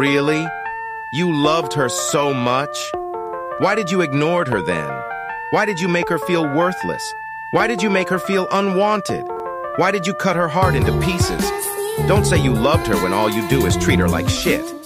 Really? You loved her so much? Why did you ignore her then? Why did you make her feel worthless? Why did you make her feel unwanted? Why did you cut her heart into pieces? Don't say you loved her when all you do is treat her like shit.